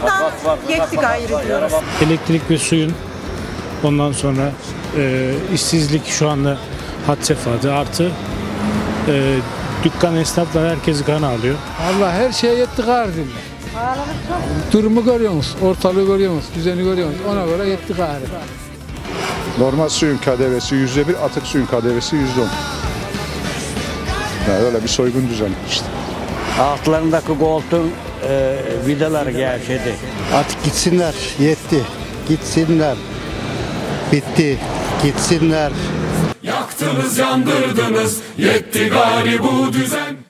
Buradan yetti gayrı diyoruz. Elektrik ve suyun, ondan sonra işsizlik şu anda had sefhada, artı dükkan esnaflar herkesi kan alıyor. Allah her şeye yetti gayrı. Durumu görüyorsunuz, ortalığı görüyorsunuz, düzeni görüyorsunuz. Ona göre yetti gayrı. Normal suyun KDV'si %1, atık suyun KDV'si %10. Yani öyle bir soygun düzeni işte. Altlarındaki koltuğun vidaları gevşedi. Artık gitsinler, yetti. Gitsinler. Bitti. Gitsinler. Yaktınız, yandırdınız, yetti gari bu düzen.